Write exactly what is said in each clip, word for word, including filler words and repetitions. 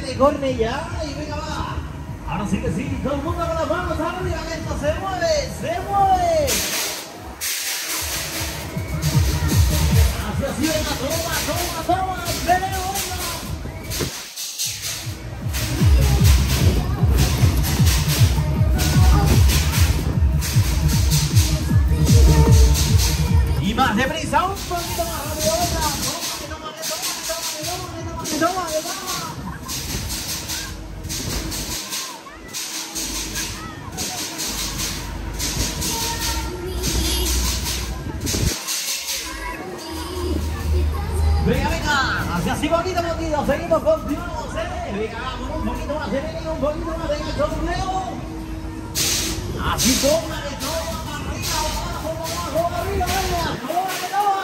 viene Cornellá y venga va. Ahora sí que sí, todo el mundo con las manos arriba, que esto se mueve, se mueve. Así, así, venga, toma, toma, toma, venga, venga. Y más deprisa, un poquito más rápido, venga. Toma, toma, toma, toma, toma, toma, toma. Venga, venga, así, así, poquito, poquito, seguimos, continuamos, eh. Venga, vamos, un poquito más, venga, un poquito más, venga, torneo. Así, toma, que toma, arriba, abajo, abajo, arriba, venga, toma, que toma.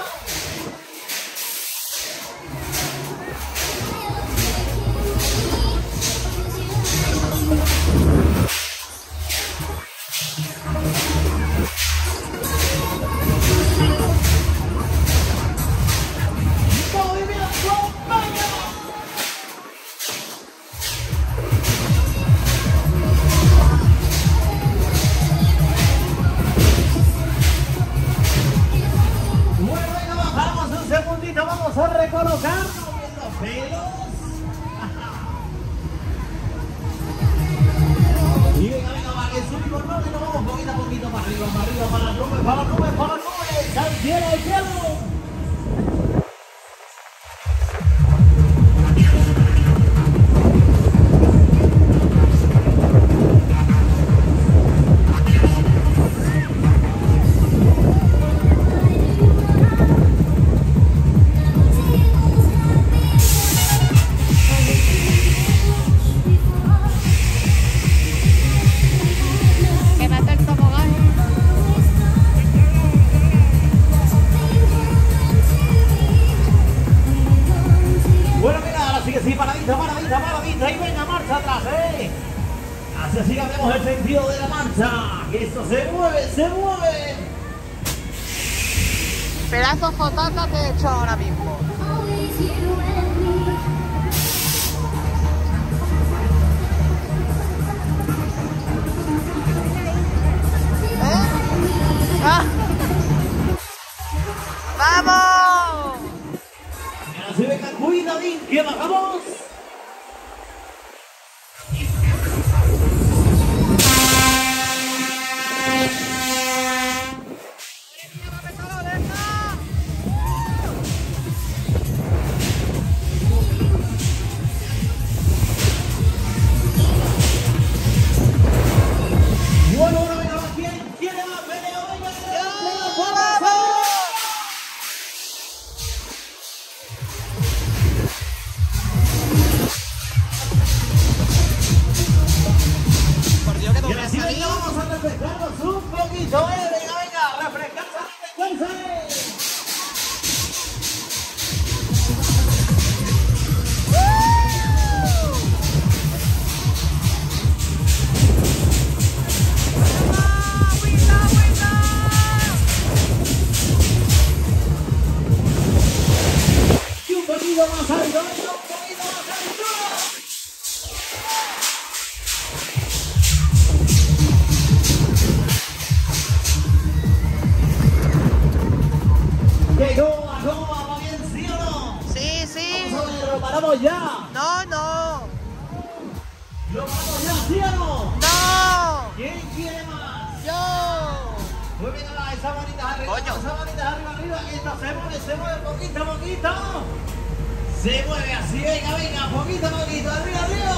Vamos a recolocarnos en los pelos. Y venga, venga, para que subimos, no, que nos vamos poquito a poquito para arriba, para arriba, para las nubes, para las nubes, para las nubes, al cielo, al cielo. Sí, paradita, paradita, paradita y venga, marcha atrás, eh. Así, así cambiamos el sentido de la marcha. Que esto se mueve, se mueve. Pedazo jotata te he hecho ahora mismo. ¿Eh? ¡Ah! ¡Vamos! Así venga, cuidadín, que bajamos. Bueno, bueno, venga, ¿quién quiere más? Venga, venga, venga, venga, y así venga, vamos a refrescarnos un poquito, eh. Venga, venga, refrescarse, refrescarse. Y un poquito más alto, venga, un poquito más alto. ¿Qué goma, goma? ¿Va bien, sí o no? Sí, sí. Vamos a ver, ¿lo paramos ya? No, no. ¿Lo paramos ya, sí o no? No. ¿Quién quiere más? Yo. Pues venga, va, esa manita arriba, Coño. esa manita arriba, arriba, que esto se mueve, se mueve, poquito, poquito. Se mueve así, venga, venga, poquito, poquito, arriba, arriba.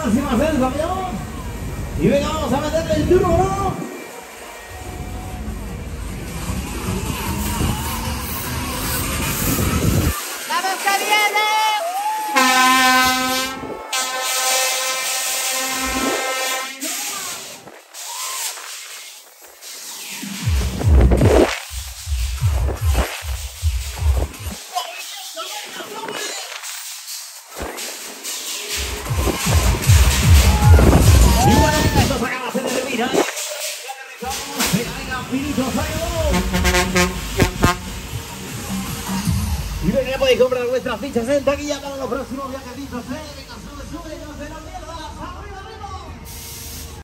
próxima sensación. Y venga, vamos a meterle el duro, ¿no? ¡Vamos que viene! Y bueno, esto se acaba, se termina. Venga, finito, y venga, podéis comprar vuestras fichas en taquilla para los próximos viajecitos, ¿eh?